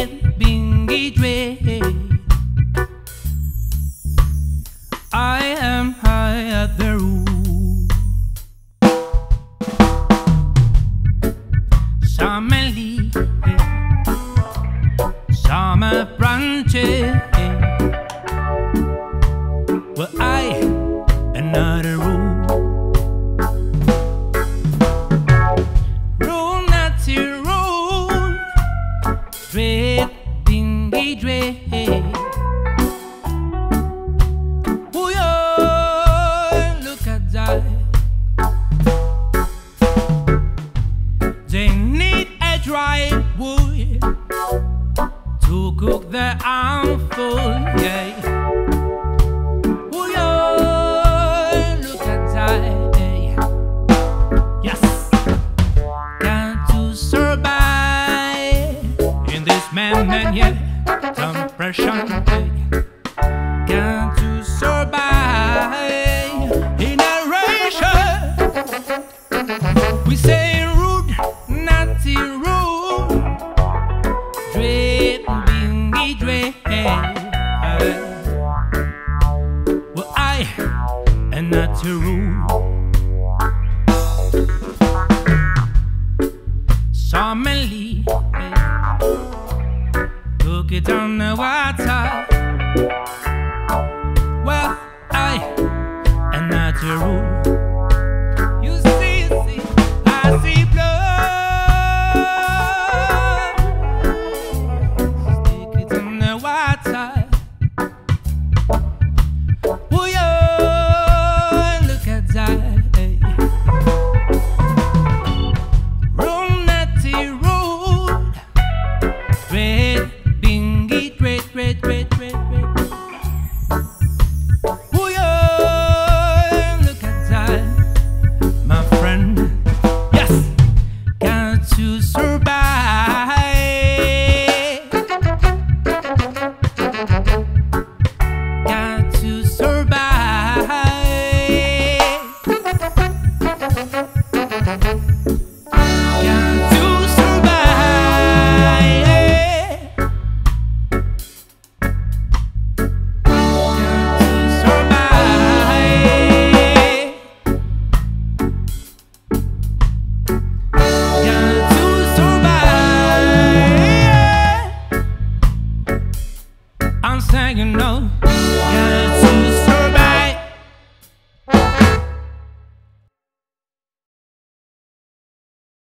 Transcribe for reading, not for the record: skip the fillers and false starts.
bingy dread. I am high at the roof. Summer leaf, summer branches. Well, I another rule. Rule not to rule. Dread, bingy dread. They need a dry wood to cook the armful, yeah. Oh, yeah, look at that, yes. Got to survive in this man, yeah, compression, got to survive in a ration. We say rude, naughty rude, dread, bingy dread. Well, I am not too rude. Summerly, cook it on the water.